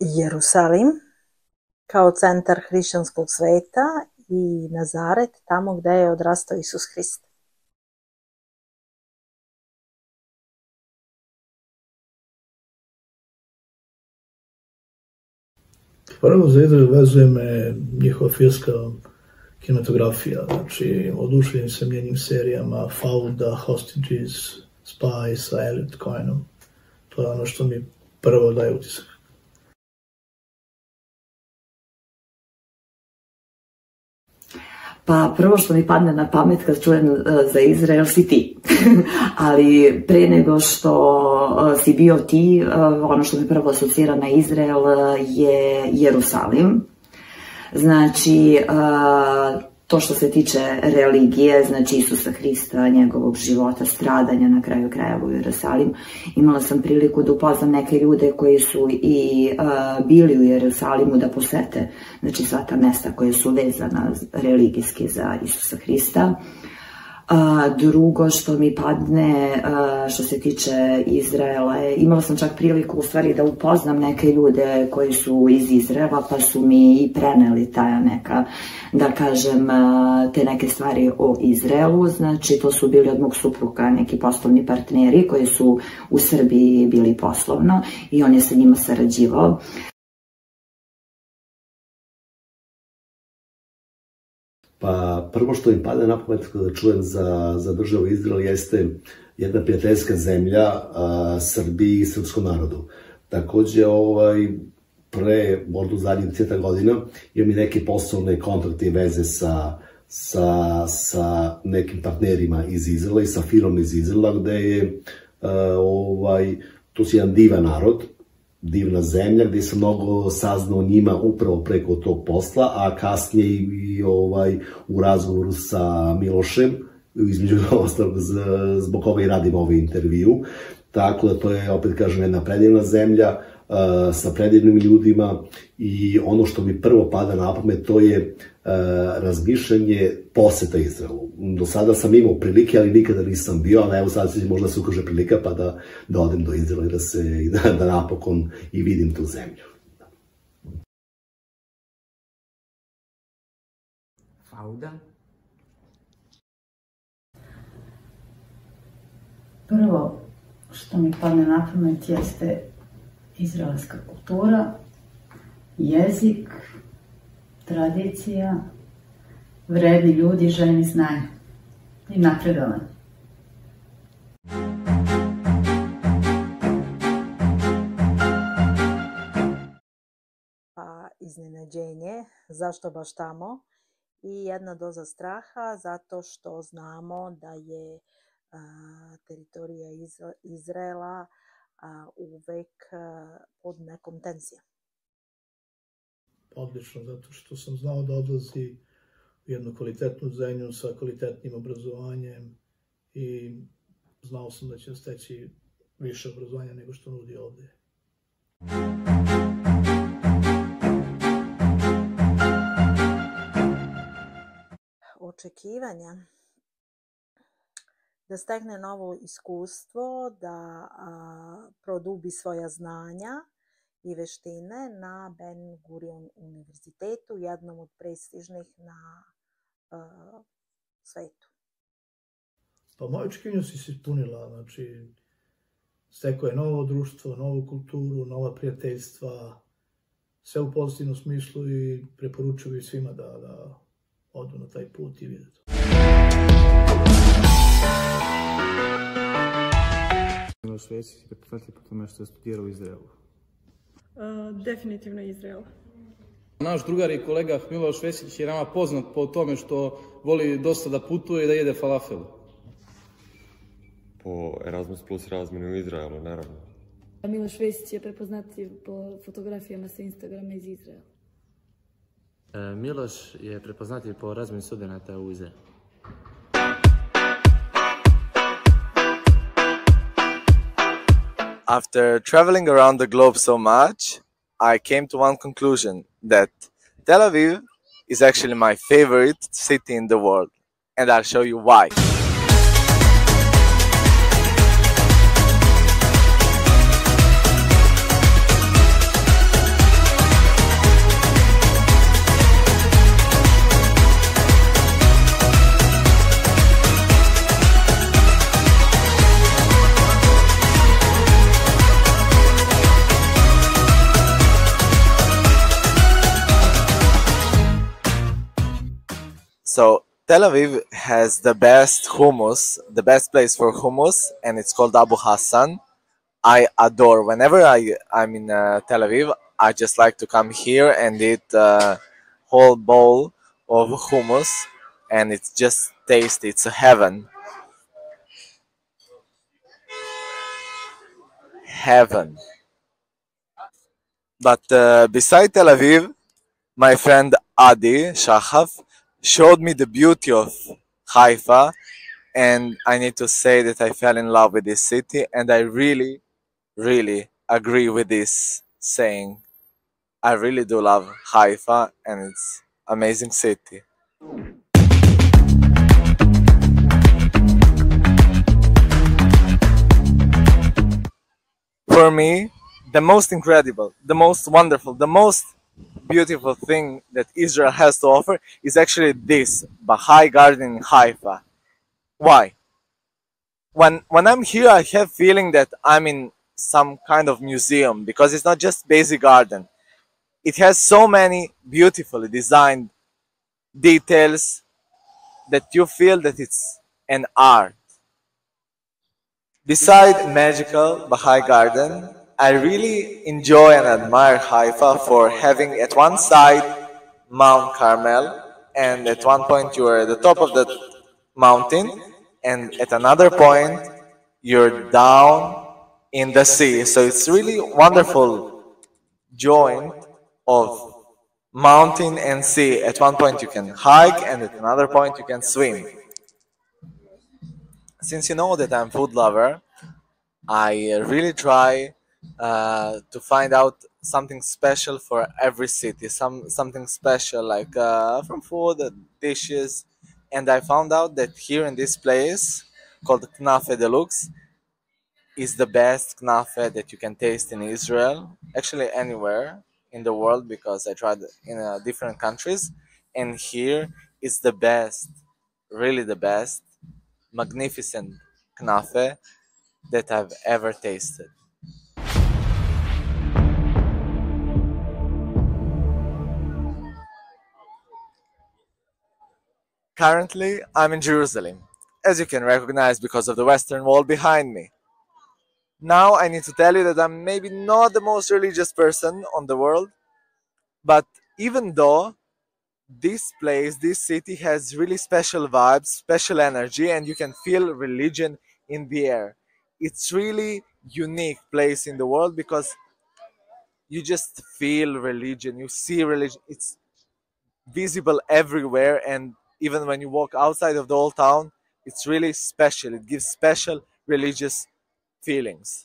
Jerusalim kao centar hrišćanskog sveta i Nazaret, tamo gde je odrastao Isus Hrist. Prvo za Izrael vezuje me njihova filmska kinematografija, znači oduševljen sam njenim serijama Fauda, Hostages, Spy sa Elliot Cohenom. To je ono što mi prvo daje utisak. Pa prvo što mi padne na pamet kad čujem za Izrael si ti, ali pre nego što si bio ti, ono što mi prvo asocira na Izrael je Jerusalim. Znači, to što se tiče religije, znači Isusa Hrista, njegovog života, stradanja na kraju krajeva u Jerusalimu. Imala sam priliku da upoznam neke ljude koji su i bili u Jerusalimu da posete, znači sva ta mesta koje su vezana religijski za Isusa Hrista. Drugo što mi padne, što se tiče Izraela, imala sam čak priliku u stvari da upoznam neke ljude koji su iz Izraela, pa su mi i preneli ta neka, da kažem, te neke stvari o Izraelu. Znači, to su bili od mog supruga neki poslovni partneri koji su u Srbiji bili poslovno i on je sa njima sarađivao. Pa prvo što mi pada na pamet kada čujem za državu Izrael jeste jedna prijateljska zemlja Srbiji i srpskom narodu. Takođe, pre možda u zadnjih 10 godina imam i neke poslovne kontakte i veze sa nekim partnerima iz Izraela i sa firmom iz Izraela, gde je to je jedan divan narod, divna zemlja, gde sam mnogo saznao o njima upravo preko tog posla, a kasnije i u razgovoru sa Milošem, između ostalog zbog koga i radim ovaj intervju. Tako da to je, opet kažem, jedna predivna zemlja sa predivnim ljudima i ono što mi prvo pada na pamet to je razmišljanje poseta Izraelu. Do sada sam imao prilike, ali nikada nisam bio, ali evo sad se možda se ukaže prilika pa da odem do Izraela i da napokon i vidim tu zemlju. Fauda? Prvo što mi padne na pamet jeste izraelska kultura, jezik, tradicija, vredni ljudi, željni znanja i napredovanje. Pa iznenađenje, zašto baš tamo? I jedna doza straha, zato što znamo da je teritorija Izraela uvek pod nekom tenzijom. Odlično, zato što sam znao da odlazi u jednu kvalitetnu zemlju sa kvalitetnim obrazovanjem i znao sam da će steći više obrazovanja nego što nudi ovde. Očekivanja da stekne novo iskustvo, da produbi svoja znanja i veštine na Ben Gurion univerzitetu, jednom od prestižnih na svetu. Pa moje očekivanja su se ispunila, znači stekao je novo društvo, novu kulturu, nova prijateljstva, sve u pozitivnom smislu i preporučujem i svima da odu na taj put i vide to. Miloš Vesić je prepoznatljiv po tome što je studirao u Izraelu. Definitivno Izrael. Naš drugar i kolega Miloš Vesić je nama poznat po tome što voli dosta da putuje i da jede falafel. Po Erasmus plus razmjenu u Izraelu, naravno. Miloš Vesić je prepoznatljiv po fotografijama sa Instagrama iz Izraela. Miloš je prepoznatljiv po razmjeni studenata u Izraelu. After traveling around the globe so much, I came to one conclusion, that Tel Aviv is actually my favorite city in the world, and I'll show you why. So Tel Aviv has the best hummus, the best place for hummus, and it's called Abu Hassan. I adore. Whenever I'm in Tel Aviv, I just like to come here and eat a whole bowl of hummus, and it's just tasty. It's a heaven, heaven. But beside Tel Aviv, my friend Adi Shahaf showed me the beauty of Haifa, and I need to say that I fell in love with this city, and I really, really agree with this saying. I really do love Haifa, and it's amazing city. For me, the most incredible, the most wonderful, the most beautiful thing that Israel has to offer is actually this Baha'i Garden in Haifa. Why? When I'm here, I have feeling that I'm in some kind of museum because it's not just basic garden. It has so many beautifully designed details that you feel that it's an art. Beside magical Baha'i Garden, I really enjoy and admire Haifa for having at one side Mount Carmel, and at one point you are at the top of the mountain, and at another point you're down in the sea. So it's really wonderful joint of mountain and sea. At one point you can hike, and at another point you can swim. Since you know that I'm food lover, I really try to find out something special for every city, something special like from food, dishes, and I found out that here in this place called Knafe Deluxe is the best knafe that you can taste in Israel, actually anywhere in the world because I tried in different countries, and here is the best, really the best, magnificent knafe that I've ever tasted. Currently, I'm in Jerusalem, as you can recognize because of the Western Wall behind me. Now, I need to tell you that I'm maybe not the most religious person on the world, but even though this place, this city has really special vibes, special energy, and you can feel religion in the air. It's really unique place in the world because you just feel religion, you see religion. It's visible everywhere, and even when you walk outside of the old town, it's really special. It gives special religious feelings.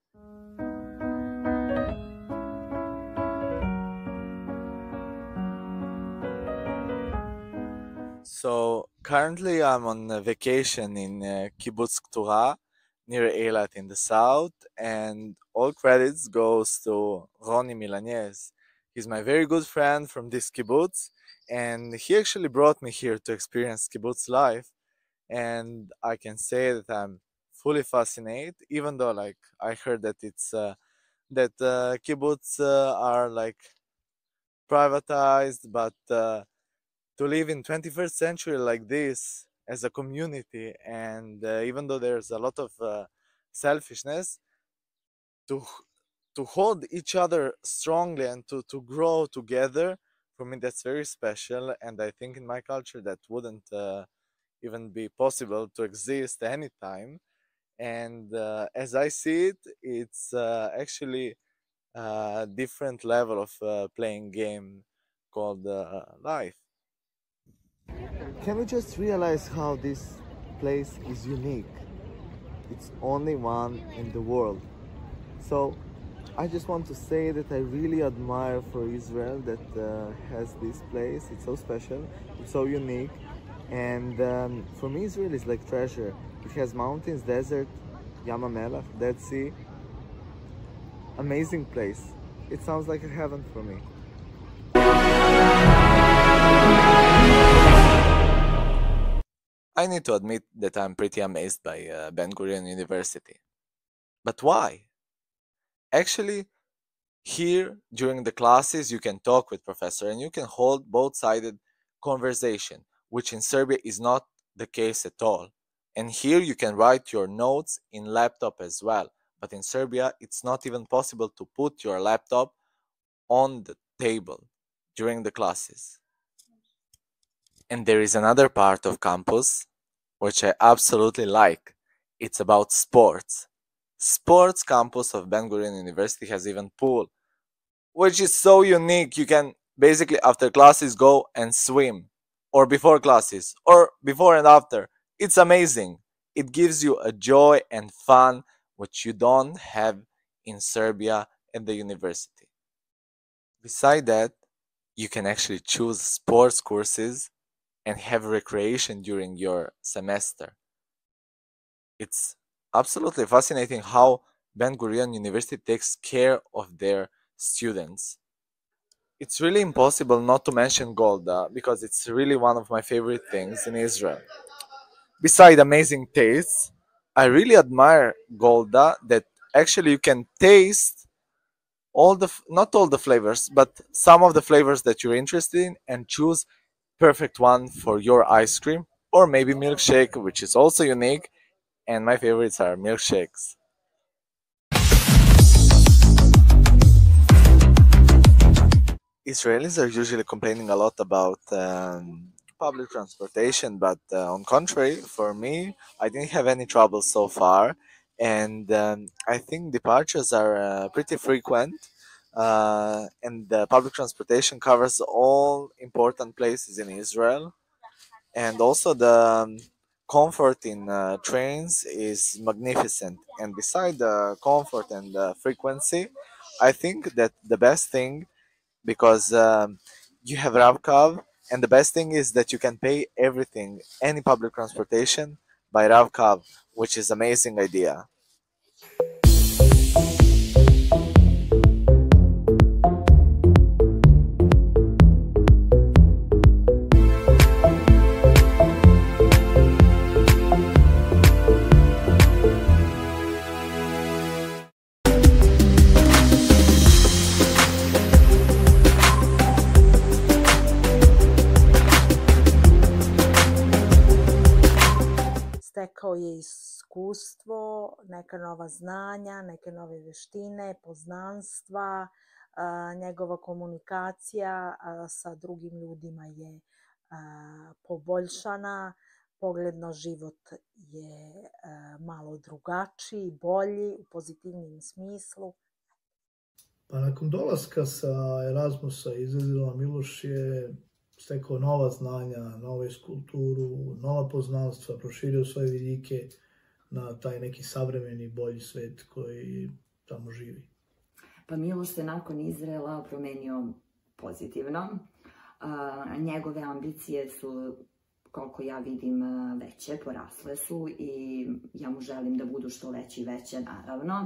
So currently I'm on a vacation in Kibbutz Ktura near Eilat in the south, and all credits goes to Roni Milanez. He's my very good friend from this kibbutz, and he actually brought me here to experience kibbutz life. And I can say that I'm fully fascinated, even though like I heard that it's that kibbutz are like privatized, but to live in 21st century like this as a community, and even though there's a lot of selfishness, to to hold each other strongly and to grow together, for me that's very special, and I think in my culture that wouldn't even be possible to exist anytime. And as I see it, it's actually a different level of playing game called life. Can we just realize how this place is unique? It's only one in the world. So I just want to say that I really admire for Israel that has this place. It's so special, it's so unique, and for me Israel is like treasure. It has mountains, desert, Yam HaMelech, Dead Sea. Amazing place. It sounds like a heaven for me. I need to admit that I'm pretty amazed by Ben Gurion University. But why? Actually, here during the classes you can talk with professor and you can hold both-sided conversation. which in Serbia is not the case at all. And here you can write your notes in laptop as well. But in Serbia, it's not even possible to put your laptop on the table during the classes. And there is another part of campus which I absolutely like. It's about sports. Sports campus of Ben Gurion University has even pool, which is so unique. You can basically after classes go and swim, or before classes, or before and after. It's amazing. It gives you a joy and fun which you don't have in Serbia at the university. Beside that, you can actually choose sports courses and have recreation during your semester. It's absolutely fascinating how Ben Gurion University takes care of their students. It's really impossible not to mention Golda because it's really one of my favorite things in Israel. Beside amazing tastes, I really admire Golda that actually you can taste not all the flavors, but some of the flavors that you're interested in and choose perfect one for your ice cream or maybe milkshake, which is also unique. And my favorites are milkshakes. Israelis are usually complaining a lot about public transportation, but on contrary, for me, I didn't have any trouble so far, and I think departures are pretty frequent, and the public transportation covers all important places in Israel, and also the comfort in trains is magnificent. And beside the comfort and the frequency, I think that the best thing because you have Ravkav, and the best thing is that you can pay everything, any public transportation, by Ravkav, which is amazing idea. Stekao je iskustvo, neka nova znanja, neke nove vještine, poznanstva, njegova komunikacija sa drugim ljudima je poboljšana, pogled na život je malo drugačiji, bolji, u pozitivnijem smislu. Pa nakon dolaska sa Erasmusa izrazila Miloš je stekao nova znanja, novu kulturu, nova poznanstva, proširio svoje vidike na taj neki savremeni, bolji svet koji tamo živi. Pa Miloš se nakon Izraela promenio pozitivno. Njegove ambicije su, koliko ja vidim, veće, porasle su i ja mu želim da budu što veće i veće, naravno.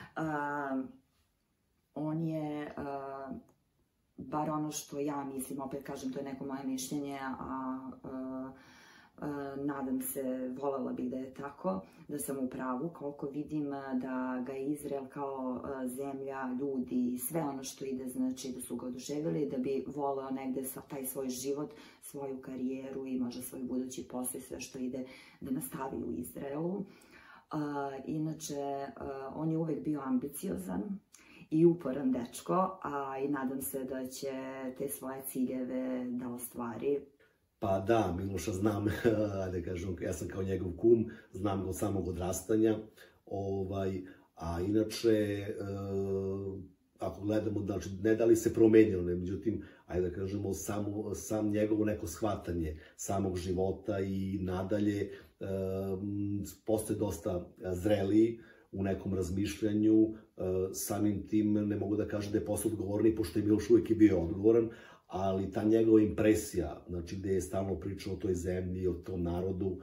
On je, bar ono što ja mislim, opet kažem, to je neko moje mišljenje, a nadam se, voljela bih da je tako, da sam u pravu, koliko vidim da ga je Izrael kao zemlja, ljudi i sve ono što ide, znači da su ga oduševili, da bi voleo negde taj svoj život, svoju karijeru i možda svoj budući posao i sve što ide da nastavi u Izraelu. Inače, on je uvek bio ambiciozan i uporan dečko, a i nadam se da će te svoje ciljeve da ostvari. Pa da, Miloša znam, ajde kažem, ja sam kao njegov kum, znam ga od samog odrastanja, a inače, ako gledamo, znači, ne da li se promenilo, međutim, ajde da kažemo, sam njegovo neko shvatanje samog života i nadalje postoje dosta zreliji u nekom razmišljanju, samim tim ne mogu da kažem da je postao odgovorni, pošto je Miloš uvijek i bio odgovoran, ali ta njegova impresija, znači gde je stalno pričao o toj zemlji, o tom narodu,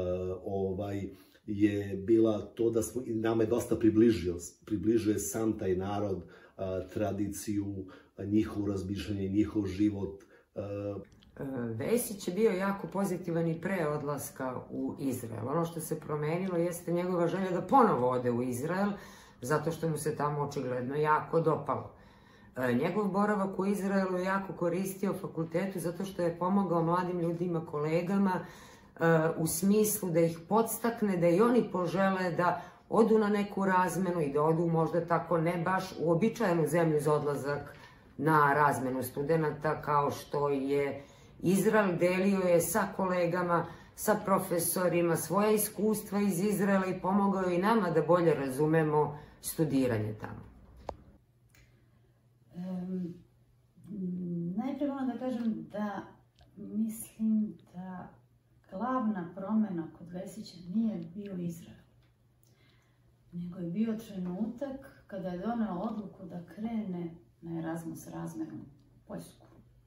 je bila to da smo, nama je dosta približio je sam taj narod, tradiciju, njihovo razmišljanje, njihov život. Vesić je bio jako pozitivan i pre odlaska u Izrael. Ono što se promenilo jeste njegova želja da ponovo ode u Izrael, zato što mu se tamo očigledno jako dopalo. Njegov boravak u Izraelu je jako koristio fakultetu zato što je pomogao mladim ljudima, kolegama, u smislu da ih podstakne, da i oni požele da odu na neku razmenu i da odu možda tako ne baš u običajenu zemlju za odlazak na razmenu studenta, kao što je Izrael. Delio je sa kolegama, sa profesorima svoja iskustva iz Izraela i pomogao i nama da bolje razumemo studiranje tamo. Najprije moram da kažem da mislim da glavna promjena kod Vesića nije bio Izrael, nego je bio trenutak kada je doneo odluku da krene na Erasmus razmenu u Poljsku.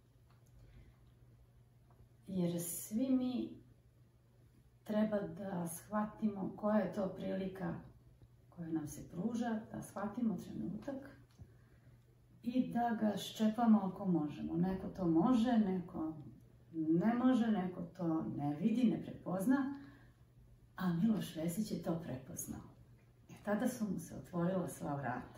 Jer svi mi treba da shvatimo koja je to prilika koja nam se pruža, da shvatimo trenutak i da ga ščepamo ako možemo. Neko to može, neko ne može, neko to ne vidi, ne prepozna, a Miloš Vesić je to prepoznao. I tada su mu se otvorila sva vrata.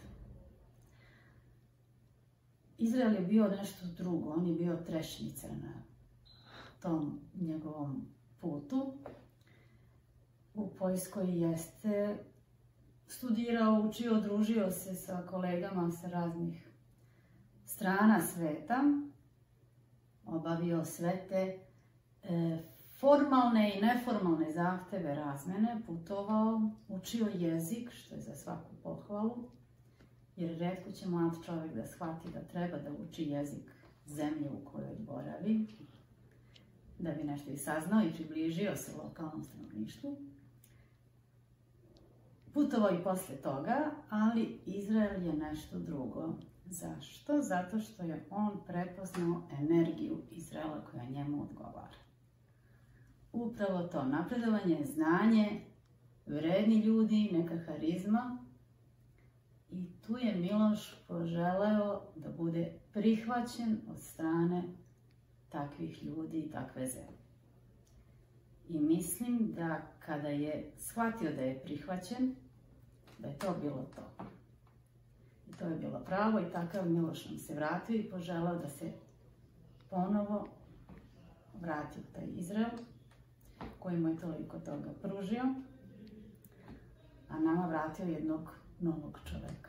Izrael je bio nešto drugo, on je bio trešnica na tom njegovom putu. U Poljskoj jeste studirao, učio, družio se sa kolegama sa raznih strana sveta, obavio sve te formalne i neformalne zahteve razmene, putovao, učio jezik, što je za svaku pohvalu, jer retko će mlad čovjek da shvati da treba da uči jezik zemlje u kojoj boravi, da bi nešto i saznao i približio se lokalnom stanovništvu. Putovao i posle toga, ali Izrael je nešto drugo. Zašto? Zato što je on prepoznao energiju Izraela koja njemu odgovara. Upravo to, napredovanje, znanje, vredni ljudi, neka harizma. I tu je Miloš poželeo da bude prihvaćen od strane takvih ljudi i takve zemlje. I mislim da kada je shvatio da je prihvaćen, da je to bilo to. I to je bilo pravo i takav Miloš nam se vratio i poželao da se ponovo vrati u taj Izrael koji mu je toliko toga pružio, a nama vratio jednog novog čoveka.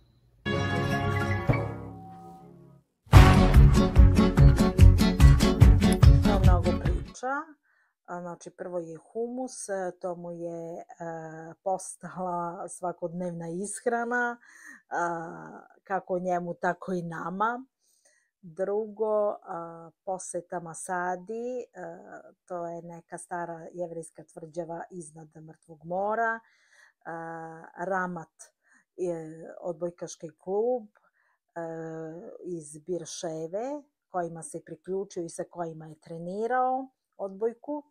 Mnogo priča. Znači, prvo je humus, to mu je postala svakodnevna ishrana, kako njemu, tako i nama. Drugo, poseta Masadi, to je neka stara jevrejska tvrđava iznad Mrtvog mora. Ramat, odbojkaški klub iz Birševe, kojima se priključio i sa kojima je trenirao odbojku.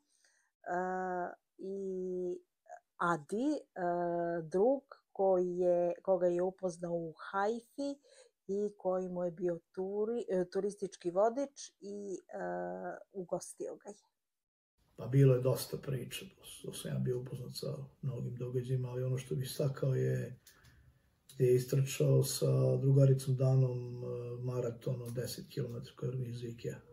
I Adi, drug koga je upoznao u Haifi i koji mu je bio turistički vodič i ugostio ga je. Pa bilo je dosta priča, to sam ja bio upoznat sa mnogim događajima, ali ono što bih istakao je gdje je istrčao sa drugaricom Danom maraton od 10 km Rizike.